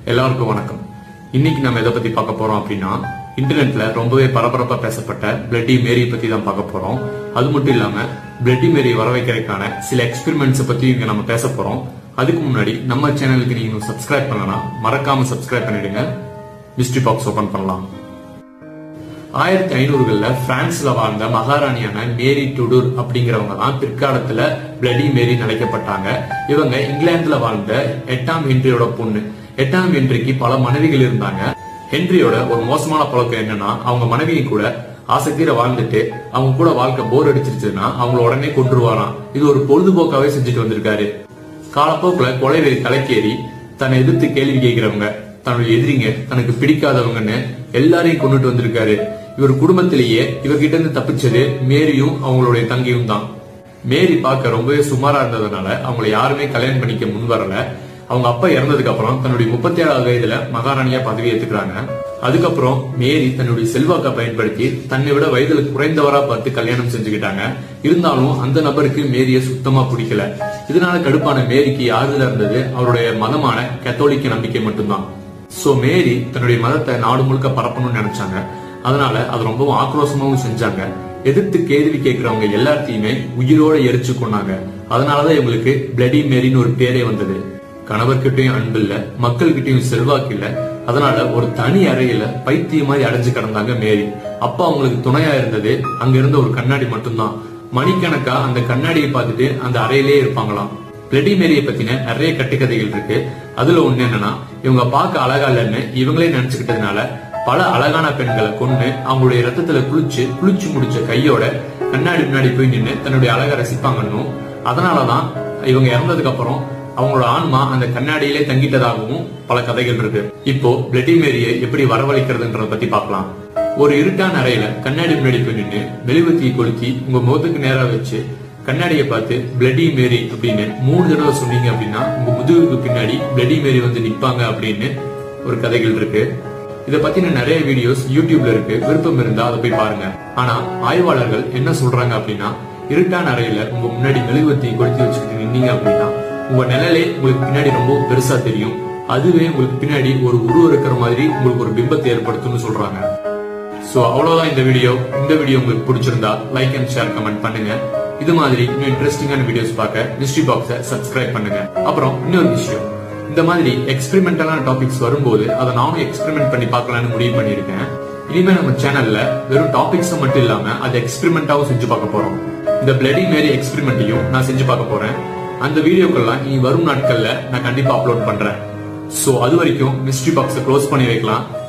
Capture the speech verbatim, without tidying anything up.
எல்லாருக்கும் வணக்கம். இன்னைக்கு நம்ம எதை பத்தி பார்க்க போறோம் அப்படின்னா, இன்டர்நெட்ல ரொம்பவே பரபரப்பா பேசப்பட்ட பிளட்டி மேரி பத்தி தான் பார்க்க போறோம். அது மட்டும் இல்லாம பிளட்டி மேரி வர வைக்கிறதுக்கான சில எக்ஸ்பெரிமெண்ட்ஸ் பத்தி இங்க நம்ம பேச போறோம். அதுக்கு முன்னாடி நம்ம சேனலுக்கு நீங்க சப்ஸ்கிரைப் பண்ணலாம், மறக்காம சப்ஸ்கிரைப் பண்ணிடுங்க. மிஸ்ட்ரி பாக்ஸ் ஓபன் பண்ணலாம். ஆயிரத்தி ஐநூறுகள்ல பிரான்ஸ்ல வாழ்ந்த மகாராணியான மேரி டுடூர் அப்படிங்கிறவங்க தான் பிற்காலத்துல பிளட்டி மேரி அழைக்கப்பட்டாங்க. இவங்க இங்கிலாந்துல வாழ்ந்த எட்டாம் ஹென்ரியோட பொண்ணு. எட்டாம் ஹென்ரிக்கு பல மனைவிகள் இருந்தாங்க. ஹென்ரியோட ஒரு மோசமான பழக்கம் என்னன்னா, அவங்க மனைவியை கூட ஆசக்தியில வாழ்ந்துட்டு அவங்க கூட வாழ்க்கை போர் அடிச்சிருச்சுன்னா அவங்கள உடனே கொன்றுவாராம். இது ஒரு பொழுதுபோக்காவே செஞ்சுட்டு வந்திருக்காரு. காலப்போக்குல கொலைவெறி தலைக்கேறி தன்னை எதிர்த்து கேள்வி கேட்கிறவங்க, தன்னுடைய எதிரிங்க, தனக்கு பிடிக்காதவங்கன்னு எல்லாரையும் கொண்டுட்டு வந்திருக்காரு. இவர் குடும்பத்திலேயே இவர்கிட்ட இருந்து தப்பிச்சது மேரியும் அவங்களுடைய தங்கையும் தான். மேரி பார்க்க ரொம்பவே சுமாரா இருந்ததுனால அவங்களை யாருமே கல்யாணம் பண்ணிக்க முன் வரல. அவங்க அப்பா இறந்ததுக்கு அப்புறம் தன்னுடைய முப்பத்தி ஏழாவது வயதுல மகாராணியா பதவி ஏத்துக்கிறாங்க. அதுக்கப்புறம் மேரி தன்னுடைய செல்வாக்கை பயன்படுத்தி தன்னை விட வயதுல குறைந்தவரா பார்த்து கல்யாணம் செஞ்சுக்கிட்டாங்க. இருந்தாலும் அந்த நபருக்கு மேரிய சுத்தமா பிடிக்கல. இதனால கடுப்பான மேரிக்கு யாருல இருந்தது அவருடைய மதமான கத்தோலிக்க நம்பிக்கை மட்டும்தான். சோ மேரி தன்னுடைய மதத்தை நாடு முழுக்க பரப்பணும்னு நினைச்சாங்க. அதனால அது ரொம்பவும் ஆக்ரோஷமாவும் செஞ்சாங்க. எதிர்த்து கேள்வி கேட்கிறவங்க எல்லாத்தையுமே உயிரோட எரிச்சு கொண்டாங்க. அதனாலதான் இவங்களுக்கு பிளட்டி மேரின்னு ஒரு பேரே வந்தது. கணவர்கிட்டையும் அன்பு இல்ல, மக்கள் கிட்டையும் செல்வாக்கு இல்ல. அதனால ஒரு தனி அறையில பைத்திய மாதிரி அடைஞ்சு கிடந்தாங்க மேரி. அப்பா அவங்களுக்கு துணையா இருந்தது அங்க இருந்த ஒரு கண்ணாடி மட்டும்தான். மணிக்கணக்கா அந்த கண்ணாடியை பார்த்துட்டு அந்த அறையிலே இருப்பாங்களாம். பிளட்டி மேரியை பத்தின நிறைய கட்டுக்கதைகள் இருக்கு. அதுல ஒண்ணு என்னன்னா, இவங்க பார்க்க அழகா இல்லைன்னு இவங்களே நினைச்சுக்கிட்டதுனால பல அழகான பெண்களை கொண்டு அவங்களுடைய ரத்தத்துல குளிச்சு குளிச்சு முடிச்ச கையோட கண்ணாடி முன்னாடி போய் நின்று தன்னுடைய அழகை ரசிப்பாங்கன்னும், அதனாலதான் இவங்க இறந்ததுக்கு அப்புறம் அவங்களோட ஆன்மா அந்த கண்ணாடியிலே தங்கிட்டதாகவும் பல கதைகள் இருக்கு. இப்போ பிளட்டி மேரியை எப்படி வரவழைக்கிறதுன்றத பத்தி பார்க்கலாம். ஒரு இருட்டான அறையில கண்ணாடி முன்னாடி போய் நின்று மெழுகுவர்த்தியை கொளுத்தி உங்க முகத்துக்கு நேரா வச்சு கண்ணாடியை பார்த்து பிளட்டி மேரி அப்படின்னு மூணு தடவை சொன்னீங்க அப்படின்னா உங்க முதுகுக்கு பின்னாடி பிளட்டி மேரி வந்து நிப்பாங்க அப்படின்னு ஒரு கதைகள் இருக்கு. இத பத்தின நிறைய வீடியோஸ் யூடியூப்ல இருக்கு. விருப்பம் இருந்தா அதை போய் பாருங்க. ஆனா ஆய்வாளர்கள் என்ன சொல்றாங்க அப்படின்னா, இருட்டான அறையில உங்க முன்னாடி மெழுகுவர்த்தியை கொளுத்தி வச்சுக்கிட்டு நின்னீங்க அப்படின்னா உங்க நிழலே உங்களுக்கு பின்னாடி ரொம்ப பெருசா தெரியும். அதுவே உங்களுக்கு பின்னாடி ஒரு உருவம் இருக்கிற மாதிரி உங்களுக்கு ஒரு பிம்பத்தை ஏற்படுத்தும்னு சொல்றாங்க. சோ அவ்வளவுதான் இந்த வீடியோ. இந்த வீடியோ உங்களுக்கு பிடிச்சிருந்தா லைக் அண்ட் ஷேர் கமெண்ட் பண்ணுங்க. இது மாதிரி இன்னும் இன்ட்ரெஸ்டிங்கான வீடியோஸ் பார்க்க மிஸ்ட்ரி பாக்ஸை சப்ஸ்கிரைப் பண்ணுங்க. அப்புறம் இன்னொரு விஷயம், இந்த மாதிரி எக்ஸ்பெரிமெண்டலான டாபிக்ஸ் வரும்போது அதை நானும் எக்ஸ்பெரிமெண்ட் பண்ணி பார்க்கலாம்னு முடிவு பண்ணிருக்கேன். இனிமே நம்ம சேனல்ல வெறும் டாபிக்ஸ் மட்டும் இல்லாம அதை எக்ஸ்பெரிமெண்டாவும் செஞ்சு பார்க்க போறோம். இந்த பிளட்டி மேரி எக்ஸ்பெரிமெண்ட்டையும் நான் செஞ்சு பார்க்க போறேன். அந்த வீடியோக்கெல்லாம் இனி வரும் நாட்கள்ல நான் கண்டிப்பா அப்லோட் பண்றேன். சோ அது வரைக்கும் மிஸ்ட்ரி பாக்ஸை க்ளோஸ் பண்ணி வைக்கலாம்.